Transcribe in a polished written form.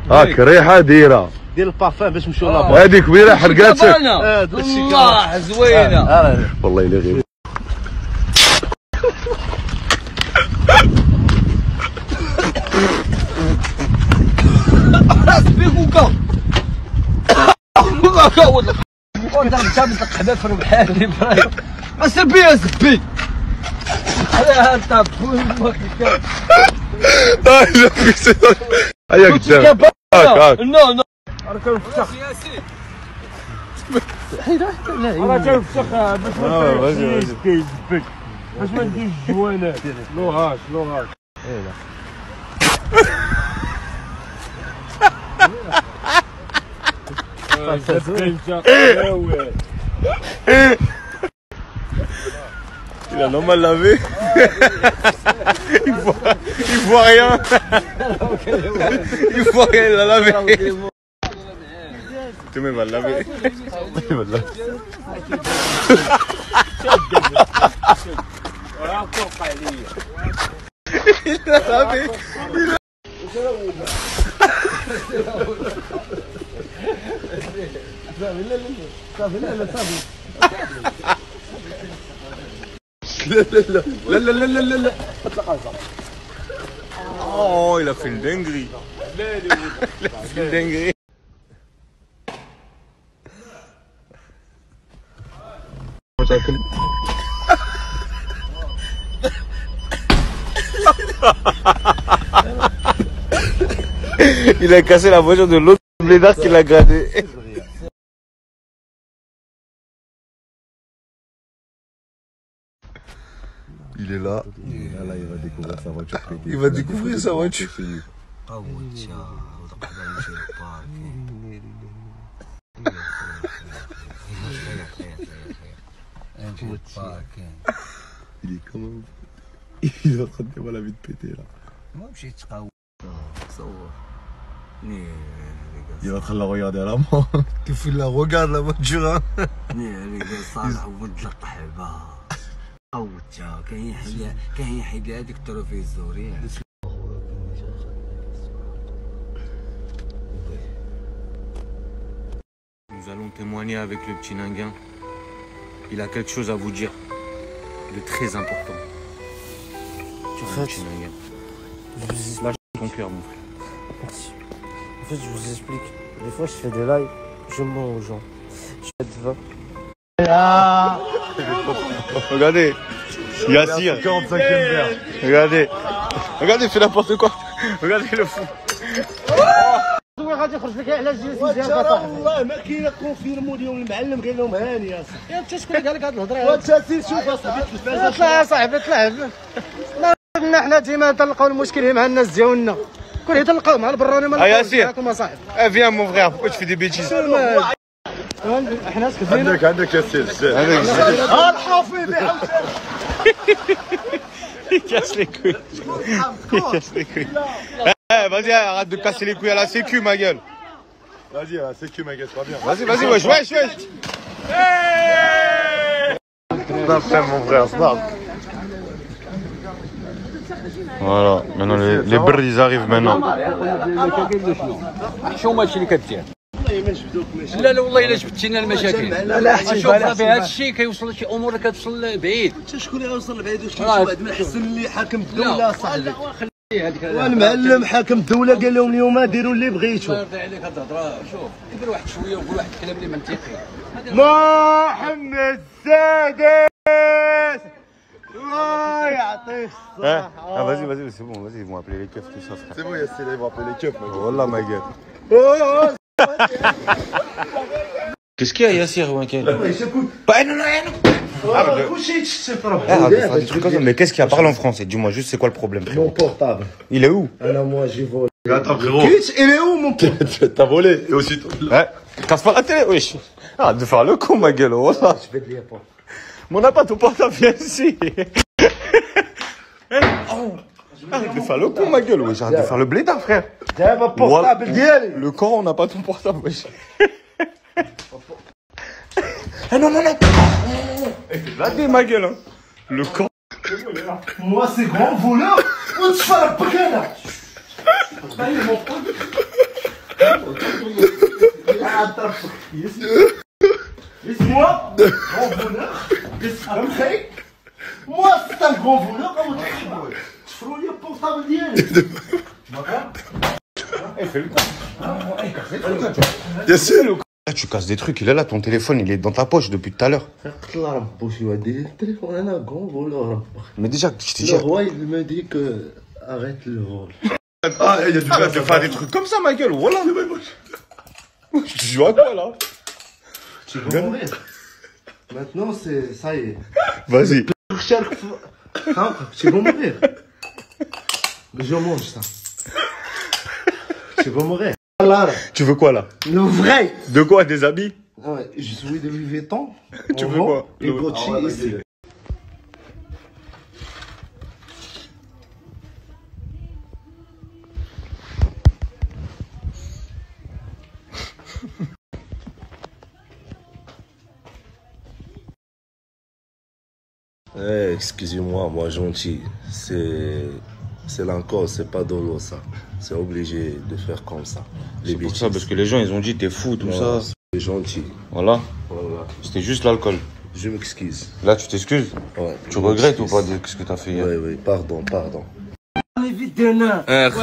هاك ريحه دايره ديال البارفان باش نمشيو لابا. هذيك كبيره حرقاتك. الله زوينه والله الا غير بيكوكا والله انت بتقحبها في بحالي اسبي يا سبي هذا انت هيا قدام هاك نو نو راه كنفسخ ياسين راه كنفسخ باش ما نديرش الجوانات لو هاش Il a normal lavé. Il voit rien. Il voit rien, il a lavé. Tu me vas laver. Il va laver. Il a lavé. لا Oh, il a fait une dinguerie. Il a fait une dinguerie. Il a cassé la voiture de l'autre blédard qui l'a gradé. Il est là. Là, il va découvrir sa voiture pétée. Il va découvrir sa voiture. Il est quand même. Il est en train de voir la vie de péter là. Il est en train de la regarder à la main. Il la regarde la voiture. Hein. Nous allons témoigner avec le petit Ninguin. Il a quelque chose à vous dire de très important. En fait, petit Ninguin. Lâche ton cœur, mon frère. merci. En fait, je vous explique. Des fois, je fais des lives, je mens aux gens. Je fais de vin. Regardez. Yassir. 45e verre. Regardez. Regardez, il fait n'importe quoi. Regardez le fou. غادي يخرج لك على جلسه مزيان والله ما كاين كونفيرمو اليوم المعلم قال لهم هاني يا صاحبي انت شكون قال لك هاد الهضره وانت سير شوف اصاحبي اطلع يا صاحبي اطلع قلنا حنا ديما تلقاو المشكل مع الناس ديالنا كون يتلقاو مع البراني ما نلقاوش معاكم اصاحبي Viens mon frère, pourquoi tu fais des bêtises? حنا سكتينا عندك ياسير. الحافظ Il casse les couilles. Il casse les couilles. Eh, vas-y, arrête de casser les couilles à la sécu, ma gueule. Vas-y, à la sécu, ma gueule, c'est pas bien. Vas-y, wesh. Hey, mon frère, smart. Voilà, maintenant les birds ils arrivent maintenant. شو ماشي اللي كدير لا والله الا جبتينا المشاكل شوف صافي هذا الشيء كيوصل لشي امور كتوصل بعيد شكون اللي غيوصل لبعيد وشكون بعد ما الحسن اللي حاكم الدوله صاحبي والمعلم حاكم الدوله قال لهم اليوم ديروا اللي بغيتوا الله يرضي عليك هاد الهضره شوف دير واحد شويه وقول واحد الكلام اللي منطقي محمد السادس الله يعطيه الصحه Vas-y, c'est bon, vas-y, ils vont appeler les keufs, tout ça, frère. C'est bon, Yassir, ils vont appeler les keufs, ma gueule. Wallah, ma gueule. Qu'est-ce qu'il y a, Yassir, Wankel? Bah, non. Arrête des trucs comme ça. Mais qu'est-ce qu'il y a? Parle en français, dis-moi juste c'est quoi le problème, frérot. Mon portable. Il est où? Alors moi j'ai volé. Attends, frérot. Il est où mon portable? T'as volé. Et aussi, Ouais, casse pas la télé, wesh. Arrête de faire le con, ma gueule, voilà. Je vais te dire pas. Mais on n'a pas ton portable, viens ici. Arrête de faire le con, ma gueule, wesh. Arrête de faire le blédard, frère. Tiens, mon portable ديالي. Le camp, on n'a pas ton portable, wesh. Ah non. Regardez, ma gueule, hein. Le camp. Moi c'est grand voleur. On se fait la bacana. Laisse-moi, grand bonheur. Moi, c'est un grand bonheur. Comment tu fais le portable d'hier? Bien sûr. Là, tu casses des trucs. Il est là, ton téléphone, il est dans ta poche depuis tout à l'heure. Mais déjà, je t'ai dit. Le roi, il me dit que arrête le vol. Ah, il y a du gars qui fait des trucs comme ça, ma gueule. Voilà. Tu joues à quoi, là? Tu vas mourir. Maintenant, c'est ça y est. Vas-y. Tu vas mourir. Mais je mange ça. Tu vas mourir. Tu veux quoi, là? Le vrai. De quoi? Des habits? Ouais, je suis de Louis Vuitton. Tu veux quoi? Et Gucci ici. Eh, excusez-moi, moi gentil, c'est l'encore, c'est pas dolo ça. C'est obligé de faire comme ça. C'est pour ça, parce que les gens, ils ont dit t'es fou, tout ça. C'est gentil. Voilà. Voilà. C'était juste l'alcool. Je m'excuse. Là, tu t'excuses? Ouais, Tu regrettes ou pas de ce que t'as fait hier? Oui, pardon. Vite de nain.